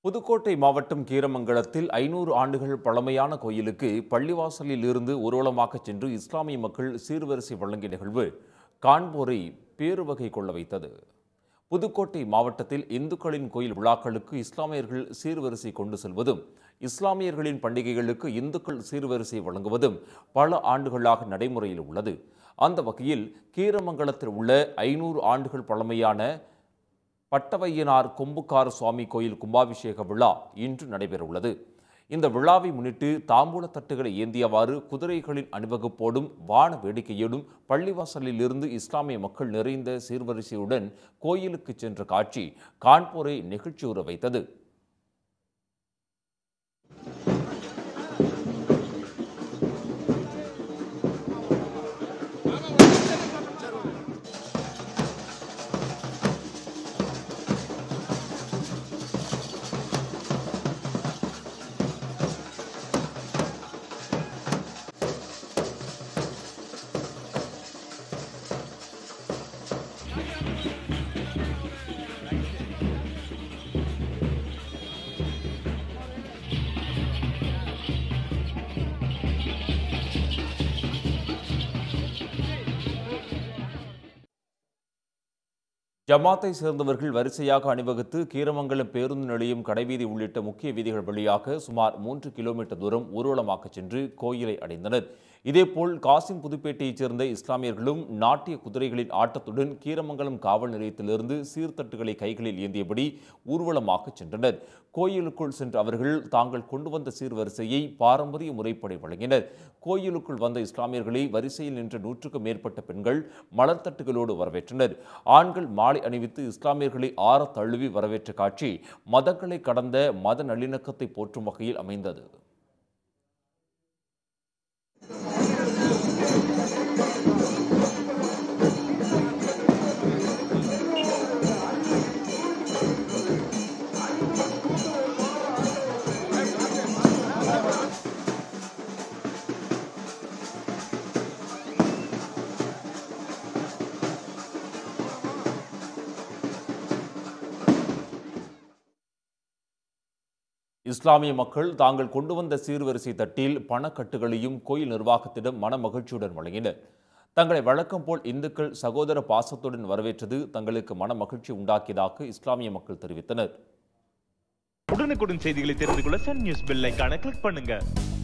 புதுக்கோட்டை மாவட்டம் கீரமங்கலத்தில் 500 ஆண்டுகள் பழமையான கோயிலுக்கு பள்ளிவாசலில் இருந்து ஊர்வலமாக சென்று இஸ்லாமிய மக்கள் சீர்வரிசை வழங்கிய நிகழ்வு காண்போரை பேருவகை கொள்ள வைத்தது. புதுக்கோட்டை மாவட்டத்தில் இந்துக்களின் கோயில் விழாக்களுக்கு இஸ்லாமியர்கள் சீர்வரிசை கொண்டு செல்வதும், இஸ்லாமியர்களின் பண்டிகைகளுக்கு இந்துக்கள் சீர்வரிசை வழங்குவதும் பல ஆண்டுகளாக நடைமுறையில் உள்ளது. அந்த வகையில் கீரமங்கலத்தில் உள்ள 500 ஆண்டுகள் பழமையான பட்டவையனார் கொம்புக்கார சுவாமி கோயில் கும்பாபிஷேக விழா இன்று நடைபெறவுள்ளது. இந்த விழாவை முன்னிட்டு தாம்பூல தட்டுகளை ஏந்தியவாறு குதிரைகளின் அணிவகுப்போடும் வான வேடிக்கையோடும் பள்ளிவாசலில் இருந்து இஸ்லாமிய மக்கள் நிறைந்த சீர்வரிசையுடன் கோயிலுக்கு சென்ற காட்சி காண்போரை நெகிழ்ச்சியுற வைத்தது. ஜமாத்தை சேர்ந்தவர்கள் வரிசையாக அணிவகுத்து கீரமங்கலம் பேருந்து நிலையம், கடைவீதி உள்ளிட்ட முக்கிய வீதிகள் வழியாக சுமார் 3 கிலோமீட்டர் தூரம் ஊர்வலமாக சென்று கோயிலை அடைந்தனர். இதேபோல் காசிம் புதுப்பேட்டையைச் சேர்ந்த இஸ்லாமியர்களும் நாட்டிய குதிரைகளின் ஆட்டத்துடன் கீரமங்கலம் காவல் நிலையத்திலிருந்து சீர்தட்டுகளை கைகளில் ஏந்தியபடி ஊர்வலமாக சென்றனர். கோயிலுக்குள் சென்ற அவர்கள் தாங்கள் கொண்டு வந்த சீர்வரிசையை பாரம்பரிய முறைப்படி வழங்கினர். கோயிலுக்குள் வந்த இஸ்லாமியர்களை வரிசையில் நின்ற 100க்கும் மேற்பட்ட பெண்கள் மலர்த்தட்டுகளோடு வரவேற்றனர். ஆண்கள் மாலை அணிவித்து இஸ்லாமியர்களை ஆற தழுவி வரவேற்ற காட்சி மதங்களை கடந்த மத நல்லிணக்கத்தை போற்றும் வகையில் அமைந்தது. இஸ்லாமிய மக்கள் தாங்கள் கொண்டு வந்த சீர்வரிசை தட்டில் பணக்கட்டுகளையும் கோயில் நிர்வாகத்திடம் மன மகிழ்ச்சியுடன் வழங்கினர். தங்களை வழக்கம் போல் இந்துக்கள் சகோதர பாசத்துடன் வரவேற்றது தங்களுக்கு மன மகிழ்ச்சி உண்டாக்கியதாக இஸ்லாமிய மக்கள் தெரிவித்தனர். உடனுக்குடன் செய்திகளை தெரிந்து கொள்ள சன் நியூஸ் பெல் ஐகானை கிளிக் பண்ணுங்க.